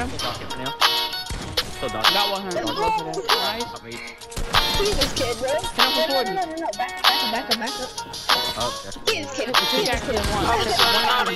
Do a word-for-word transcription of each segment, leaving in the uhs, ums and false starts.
him. So dark. Got one hundred. Nice. See this kid, bro. Can I No, record no, you? no, no, no, back, back up, back up, back up. Oh, that's See this kid. Two See this jackets kid. in one. Oh, One my ninety.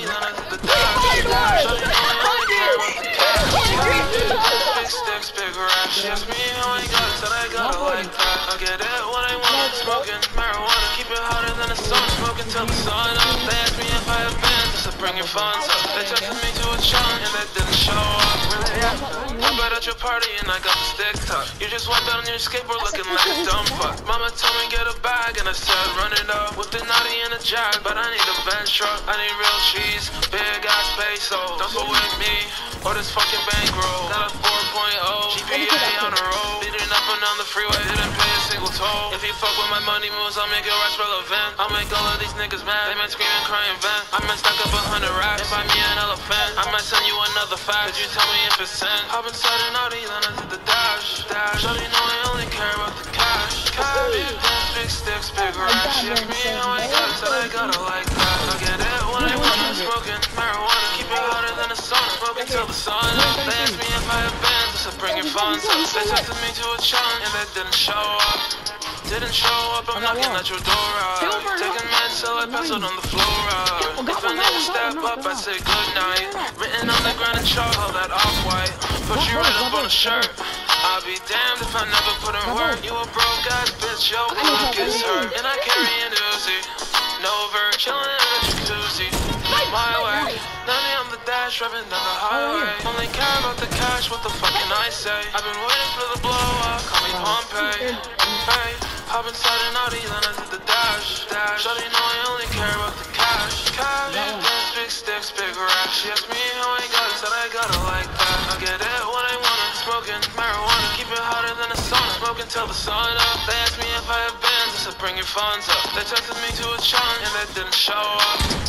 Big sticks, big rap. She asked me how I got it, said I got it like that. I get it when I want it, smoking marijuana. Keep it hotter than the sun, smoking till the sun up. They asked me if I have bands, I said bring your funds up. They texted me to a chunk and that didn't show up. Where they at? I bet at your party and I got the stick tucked. You just walked out on your skateboard looking like a dumb fuck. Mama told me get a bag and I said run it up. With the naughty and a jag, but I need a bench truck. I need real cheese, big ass peso. Don't fuck with me or this fucking bankroll. Got a four point oh G P A on the road. Beating up and down the freeway, didn't pay a single toll. If you fuck with my money moves, I'll make your ass relevant. I'll make all of these niggas mad. They might scream and cry and vent. I might stack up a hundred racks and buy me an elephant. I might send you another fact. Could you tell me if it's sent? I've been starting out, then I did the dash. Dash. Shawty know I only care about the cash. Cash. Big guns, big sticks, big racks. She asked me how I got it, said I got it like that. I get it when I want it, smoking marijuana. Keep it hotter than the sun, smoking till the sun up. They asked me if I have bands, I said bring your funds up. They texted me to a chunk and that didn't show up. Didn't show up, I'm knocking at your door out. Taking meds till I pass out on the floor out. If a nigga step up, I say goodnight. Written on the ground in chalk, all that off-white. Put you right up on a shirt. I'll be damned if I never put in work. You a broke ass bitch, yo, blood gets hurt. And I carry an Uzi, no vert, chillin' in a jacuzzi. My way, Nanny on the dash, driving down the highway. Only care about the cash, what the fuck can I say? I've been waiting for the blow up, call me Pompeii. Hey, I've been starting out, then I did the dash. Dash, shawty know I only care about the cash. Cash, big guns, big sticks, big racks. She asked me how I got it, said I got it like that. I get it when I want it, smoking marijuana. Keep it hotter than the sun, smoking till the sun up. They asked me if I have bands, I said bring your funds up. They texted me to a chunk and that didn't show up.